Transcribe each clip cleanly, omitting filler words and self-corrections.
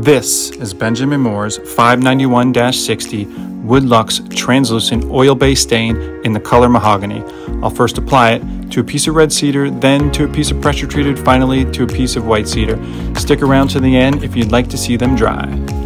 This is Benjamin Moore's 591-60 WOODLUXE translucent oil-based stain in the color mahogany. I'll first apply it to a piece of red cedar, then to a piece of pressure treated, finally to a piece of white cedar. Stick around to the end if you'd like to see them dry.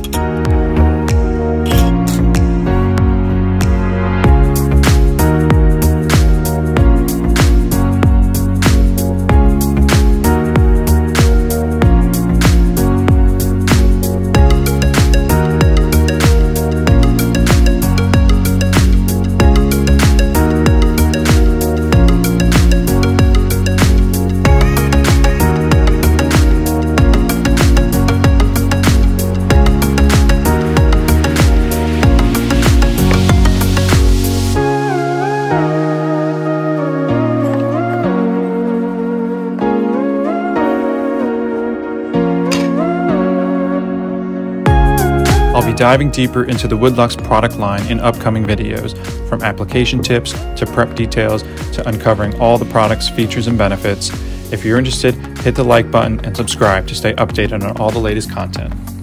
I'll be diving deeper into the WOODLUXE product line in upcoming videos, from application tips to prep details to uncovering all the product's features and benefits. If you're interested, hit the like button and subscribe to stay updated on all the latest content.